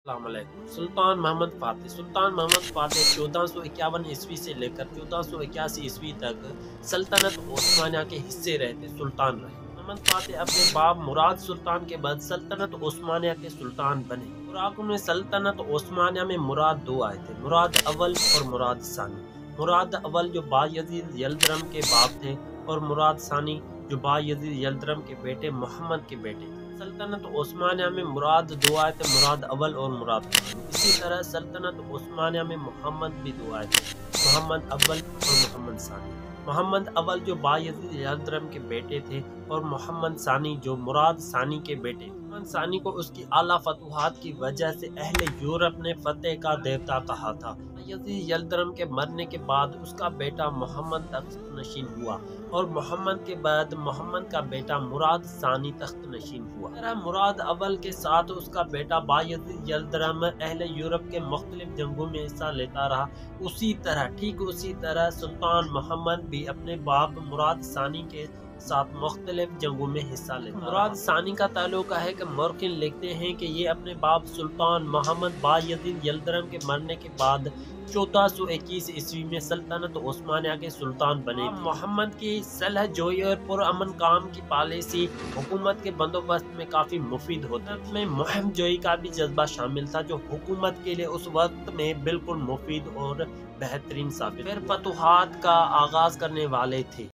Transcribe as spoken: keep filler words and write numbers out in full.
السلام علیکم۔ سلطان محمد فاتح سلطان محمد فاتح چودہ سو اکیاون عیسوی سے لے کر چودہ سو اکیاسی عیسوی تک سلطنت عثمانیہ کے حصے رہتے سلطان رہے۔ محمد فاتح اپنے باپ مراد سلطان کے بعد سلطنت عثمانیہ کے سلطان بنے۔ عراق میں سلطنت عثمانیہ میں مراد دو آئے تھے، مراد اول اور مراد ثانی۔ مراد اول جو بایزید یلدرم کے باپ تھے اور مراد ثانی جو بایزید یلدرم کے بیٹے محمد کے بیٹے تھے۔ سلطنت عثمانیہ میں مراد دو آئے تھے، مراد اول اور مراد ثانی۔ اسی طرح سلطنت عثمانیہ میں محمد بھی دو آئے تھے، محمد اول اور محمد ثانی۔ محمد اول جو بایزید یلدرم کے بیٹے تھے اور محمد ثانی جو مراد ثانی کے بیٹے تھے۔ محمد ثانی کو اس کی اعلیٰ فتوحات کی وجہ سے اہل یورپ نے فتح کا دیوتا کہا تھا۔ بایزید یلدرم کے مرنے کے بعد اس کا بیٹا محمد تخت نشین ہوا اور محمد کے بعد محمد کا بیٹا مراد ثانی تخت نشین ہوا۔ طرح مراد اول کے ساتھ اس کا بیٹا بایزید یلدرم اہل یورپ کے مختلف جنگوں میں حصہ لیتا رہا، اسی طرح ٹھیک اسی طرح سلطان محمد بھی اپنے باپ مراد ثانی کے ساتھ مختلف جنگوں میں حصہ لیتا رہا۔ مراد ثانی کا تعلق ہے کہ مورخین لکھتے ہیں کہ یہ اپنے باپ سلطان محمد بایزید یلدرم کے مرنے کے بعد چودہ سو اکیس عیسوی میں سلطنت عثمانیہ کے سلطان بنے۔ محمد کی صلح جوئی اور پرامن کام کی پالیسی حکومت کے بندوبست میں کافی مفید ہوتا ہے۔ میں مہم جوئی کا بھی جذبہ شامل تھا جو حکومت کے لیے اس وقت میں بالکل مفید اور بہترین ثابت ہوا۔ پھر فتوحات کا آغاز کرنے والے تھے۔